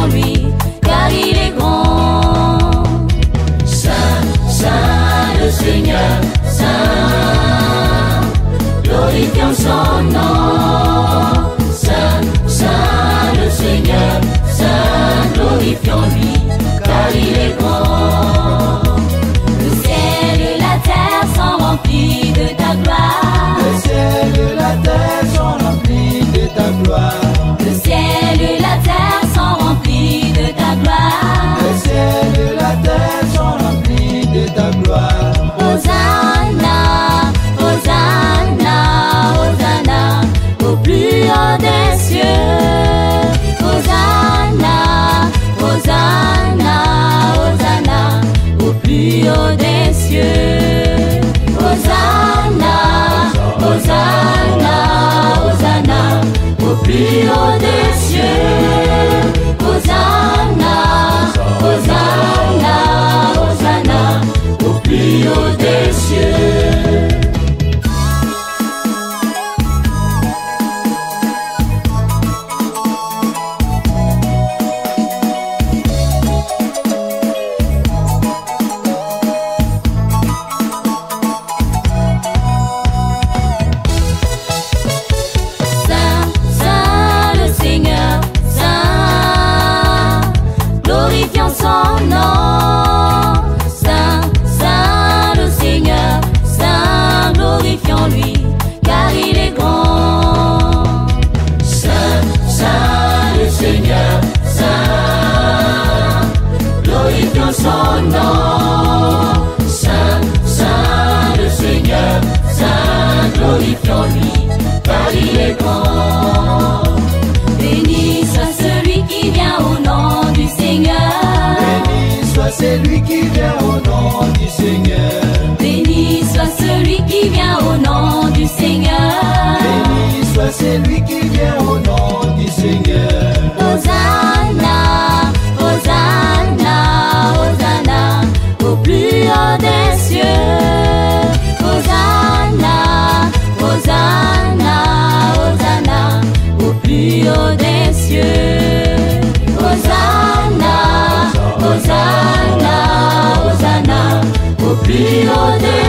glorifions lui, car il est grand. Saint, Saint le Seigneur, Saint, glorifions son nom. Saint, Saint le Seigneur, Saint, glorifions lui, car il est grand. Le ciel et la terre sont remplis de ta gloire. Le ciel et la terre sont remplis de ta gloire. Le ciel et la terre sont remplis de ta gloire. Le ciel et la terre sont remplis de ta gloire. Hosanna, Hosanna, Hosanna, au plus haut des cieux. Hosanna, Hosanna, Hosanna, au plus haut des cieux. Hosanna, Hosanna, Hosanna, au plus haut des cieux. Hosanna, Hosanna, Hosanna, au plus haut des cieux. Saint, Saint le Seigneur, Saint, glorifions son nom. Saint, Saint le Seigneur, Saint, glorifions lui, car il est grand. Saint, Saint le Seigneur, Saint, glorifions son nom. Saint, Saint le Seigneur, Saint, glorifions lui, car il est grand. Béni soit celui qui vient au nom du Seigneur. Béni soit celui qui vient au nom du Seigneur. Béni soit celui qui vient au nom du Seigneur. Béni soit celui qui vient au nom du Seigneur. Hosanna, Hosanna, Hosanna, au plus haut des cieux. Hosanna, Hosanna, Hosanna, au plus haut des cieux. Hosanna, Hosanna, Hosanna, au plus haut des cieux.